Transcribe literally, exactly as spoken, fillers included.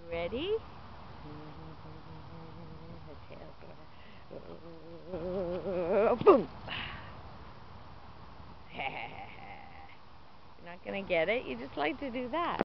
Ready? Boom! You're not going to get it? You just like to do that.